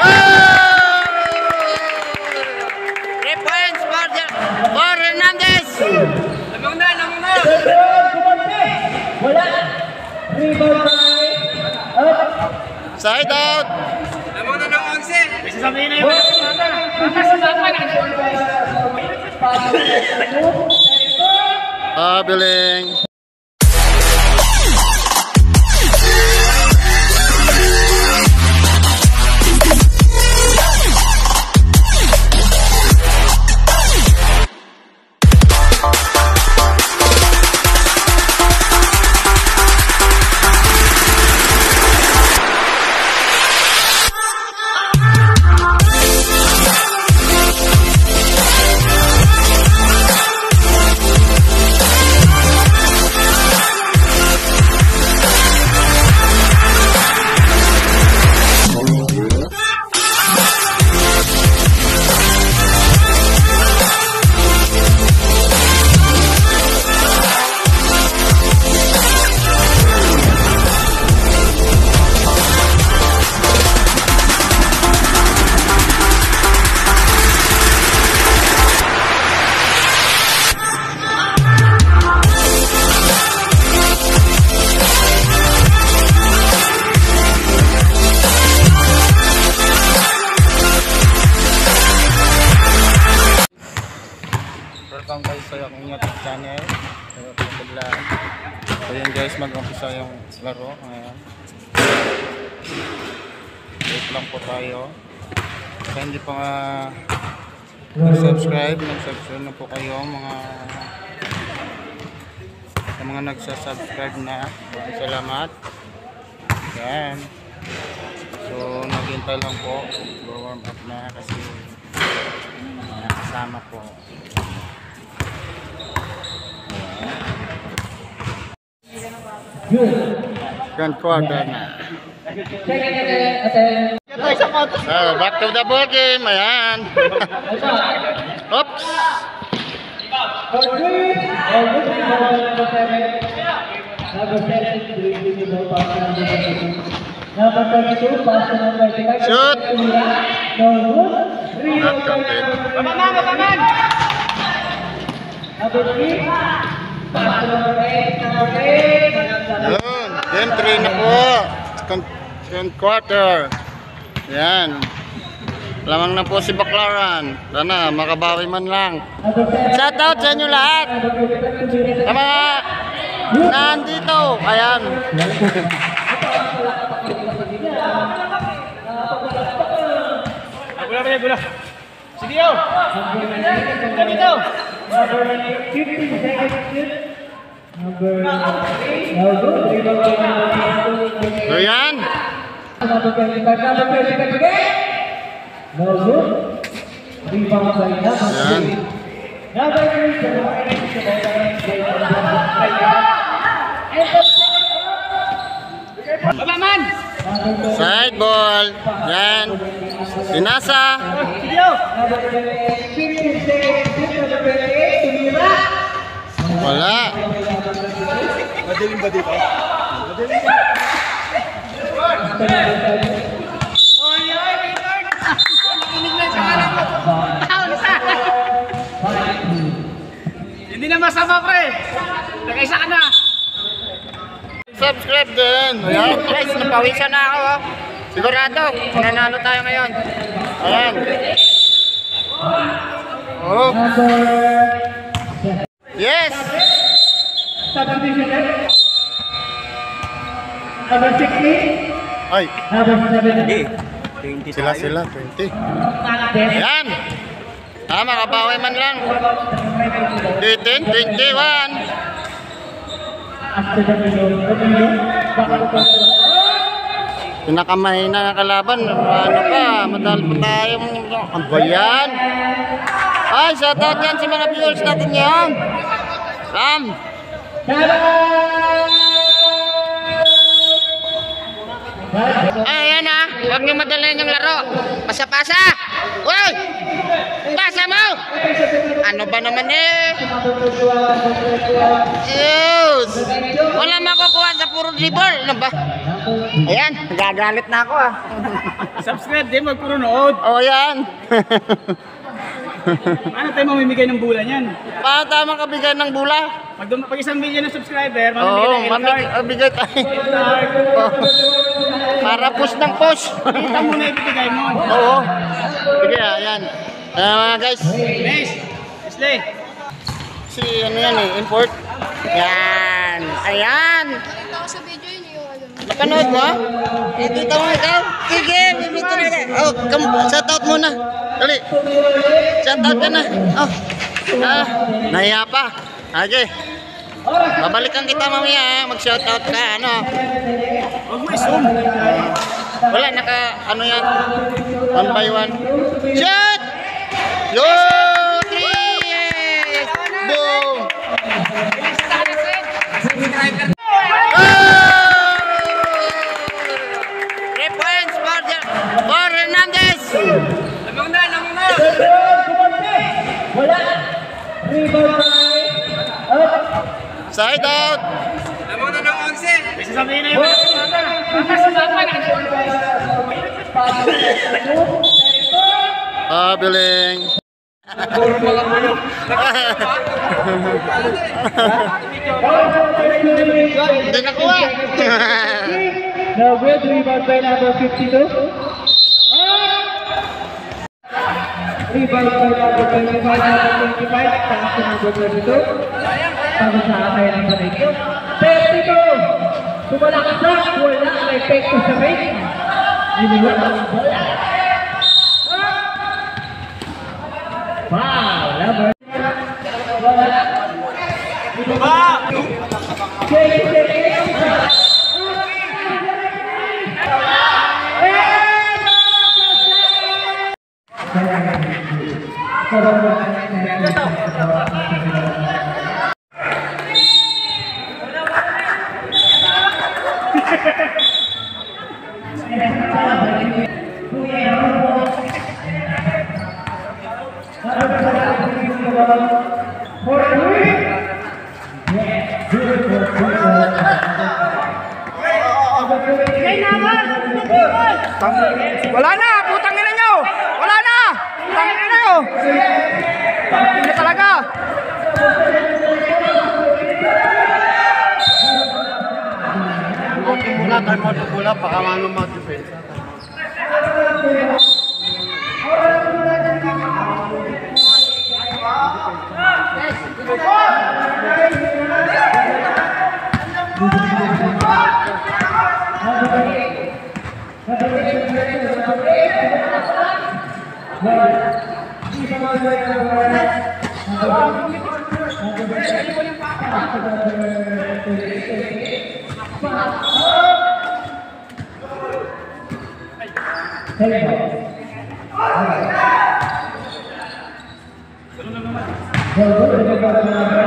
3 points for Hernandez. Lamang na. Wala. Side out. Lamang na ng 11. Sasabihin na yung Pabiling. Welcome guys sa aking YouTube channel. So yun guys, mag-umpisa yung laro ngayon. Wait lang po tayo. Kaya hindi pa nag-subscribe na po kayo mga nagsasubscribe na. Salamat. Yan. So naghintay lang po. Warm up na kasi kasama po. Grand quarter na. Back to the ball game. Ayan. Oops. Shoot. Not counted. Yun, game 3 na po. Second quarter. Yan. Lamang na po si Baclaran. Sana makabawi man lang. Shout out sa inyo lahat. Sa mga nandito. Ayan. Gula. Sige yo. Dito. So yan. Babaman! Side ball. Yan. Sinasa. Wala. Madilim ba dito? Hindi na masama pre. Nakaisa ka na. Subscribe din. Ayan guys, napawisan na ako. Sigurado, nanalo tayo ngayon. Ayan. Oh. Yes. Ay. Sila 20. Ayan. Makabawi man lang. 18, 21. Pinakamahina na kalaban. Ano pa? Madal pa tayong ang bayan. Ay, shoutout yan sa mga viewers natin ngayon. Sam. Ayan na. Huwag niyo madalayan yung laro. Pasa-pasa. Uy! Pasa mo! Ano ba naman eh? Yes! Wala makukuha sa puro dribble. Ano ba? Ayan, gagalit na ako ah. Subscribe din, wag puro nood. O yan. Ano tayo mamimigay ng bula niyan? Paano tayo makabigay ng bula? Pag 1 million ng subscriber, Oo, mamimigay ng mabigay tayo. Oh. Para push ng push. Kita mo na ibibigay mo. Oo. Sige, ayan. Mga guys. Guys, Slay. Si ano yan eh, import. Yan. Ayan. Nakita ko sa video yun yung ano. Napanood mo? Nakita mo ikaw? Sige, bibito na ka. Oh, shoutout muna. Dali. Shoutout ka na. Oh. Nahiya pa. Okay. Babalikan kita mamaya. Mag-shoutout ka. Ano? Huwag mo i-zoom. Wala, naka ano yan. 1 by 1. Shot! Yo! 3! Yes! Boom! Reference for Hernandez! Lamang na. Side out! Lamang na ng 11. May sasabihin na yung Biling! Hindi nakuha! Now with rebound by number 52. Rebound by number 25, number 25, pass to number 22. Para sa atay ng Panigyo. 32! Sumalaksak, wala ang epekto sa ring. Iniwan ang bola. Wow! Number. Wala na! Putang ina nyo! Wala na! Putang ina nyo! Hindi talaga! Mula, time out mula, baka manong mag-defense. Hey,